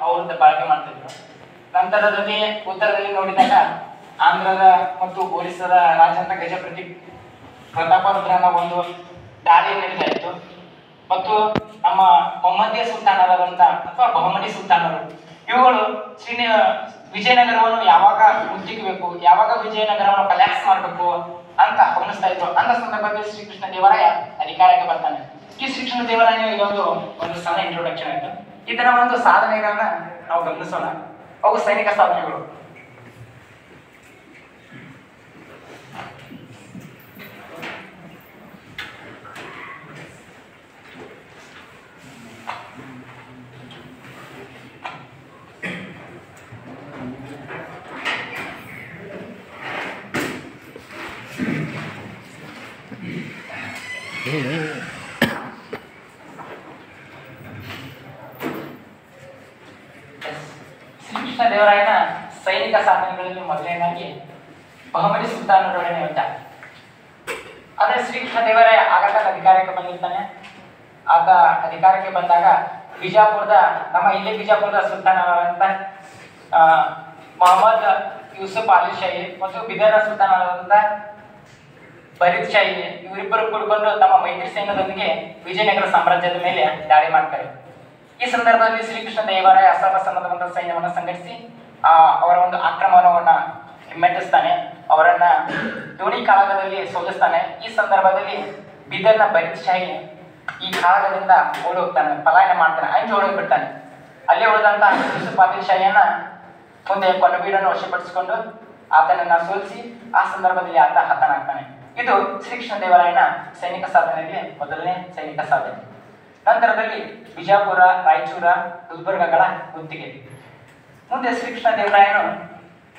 ಅವ್ರದ್ದು ಬಳಕೆ ಮಾಡ್ತಿದ್ರು. ನಂತರದಲ್ಲಿ ಉತ್ತರದಲ್ಲಿ ನೋಡಿದಾಗ ಆಂಧ್ರದ ಮತ್ತು ಒರಿಸ್ಸಾದ ರಾಜ ಅಂತ ಗಜಪತಿ ಪ್ರತಾಪರುದ್ರನ ಒಂದು ದಾಳಿ ನಡೀತಾ ಇತ್ತು. ಮತ್ತು ನಮ್ಮ ಮೊಹಮ್ಮದಿಯ ಸುಲ್ತಾನರಾದಂತ ಅಥವಾ ಬಹುಮನಿ ಸುಲ್ತಾನರು ಇವುಗಳು ವಿಜಯನಗರವನ್ನು ಯಾವಾಗ ಮುಚ್ಚಿಕಬೇಕು, ಯಾವಾಗ ವಿಜಯನಗರವನ್ನು ಕಲ್ಯಾಕ್ಸ್ ಮಾಡಬೇಕು ಅಂತ ಗಮನಿಸ್ತಾ ಇದ್ರು. ಅಂತ ಸಂದರ್ಭದಲ್ಲಿ ಶ್ರೀಕೃಷ್ಣ ದೇವರಾಯ ಅಧಿಕಾರಕ್ಕೆ ಬರ್ತಾನೆ. ಈ ಶ್ರೀಕೃಷ್ಣ ದೇವರಾಯ ಇದೊಂದು ಸಣ್ಣ ಇಂಟ್ರೊಡಕ್ಷನ್ ಆಯ್ತು. ಇದರ ಒಂದು ಸಾಧನೆಗಳನ್ನ ನಾವು ಗಮನಿಸೋಣ. ಅವು ಸೈನಿಕ ಸಾಧನೆಗಳು. ಶ್ರೀಕೃಷ್ಣ ದೇವರಾಯನ ಸೈನಿಕ ಸಾಧನೆಗಳಲ್ಲಿ ಮೊದಲನೇದಾಗಿ ಬಹುಮನಿ ಸುಲ್ತಾನರೊಡನೆ ಯುದ್ಧ. ಆದ್ರೆ ಶ್ರೀಕೃಷ್ಣ ದೇವರಾಯ ಆಗಾಗ ಅಧಿಕಾರಕ್ಕೆ ಬಂದಿರ್ತಾನೆ. ಆತ ಅಧಿಕಾರಕ್ಕೆ ಬಂದಾಗ ಬಿಜಾಪುರದ ಇಲ್ಲಿ ಬಿಜಾಪುರದ ಸುಲ್ತಾನರಾದಂತ ಮೊಹಮ್ಮದ್ ಯೂಸುಫ್ ಅಲಿ ಶಾಹಿ ಮತ್ತು ಬಿದರ್ನ ಸುಲ್ತಾನರಾದಂತ ಫರೀದ್ ಶಾಹಿ ಇವರಿಬ್ಬರು ಕೂಡಿಕೊಂಡು ತಮ್ಮ ಮೈತ್ರಿ ಸೈನ್ಯದೊಂದಿಗೆ ವಿಜಯನಗರ ಸಾಮ್ರಾಜ್ಯದ ಮೇಲೆ ದಾಳಿ ಮಾಡ್ತಾರೆ. ಈ ಸಂದರ್ಭದಲ್ಲಿ ಶ್ರೀಕೃಷ್ಣ ದೇವರಾಯ ಅಸಮಸನ್ನದ ಸೈನ್ಯವನ್ನು ಸಂಘಟಿಸಿ ಅವರ ಒಂದು ಆಕ್ರಮಣವನ್ನ ಹಿಮ್ಮೆಟ್ಟಿಸ್ತಾನೆ. ಅವರನ್ನ ದೋಣಿ ಕಾಳಗದಲ್ಲಿ ಸೋಲಿಸ್ತಾನೆ. ಈ ಸಂದರ್ಭದಲ್ಲಿ ಬಿದರ್ನ ಫರೀದ್ ಶಾಹಿ ಈ ಕಾಳಗದಿಂದ ಓಡಿ ಹೋಗ್ತಾನೆ, ಪಲಾಯನ ಮಾಡ್ತಾನೆ, ಅಂಜು ಓಡಿ ಬಿಡ್ತಾನೆ. ಅಲ್ಲೇ ಉಳಿದಂತ ಯೂಸುಫ್ ಆದಿಲ್ ಶಾಹಿಯನ್ನ ಮುಂದೆ ಕೊನಬೀಡನ್ನು ವಶಪಡಿಸಿಕೊಂಡು ಆತನನ್ನ ಸೋಲಿಸಿ ಆ ಸಂದರ್ಭದಲ್ಲಿ ಆತ ಹತನಾಗ್ತಾನೆ. ಇದು ಶ್ರೀಕೃಷ್ಣ ದೇವರಾಯನ ಸೈನಿಕ ಸಾಧನೆಯಲ್ಲಿ ಮೊದಲನೇ ಸೈನಿಕ ಸಾಧನೆ. ನಂತರದಲ್ಲಿ ಬಿಜಾಪುರ, ರಾಯಚೂರ, ಗುಲ್ಬರ್ಗಗಳ ಗುತ್ತಿಗೆ. ಮುಂದೆ ಶ್ರೀಕೃಷ್ಣ ದೇವರಾಯನು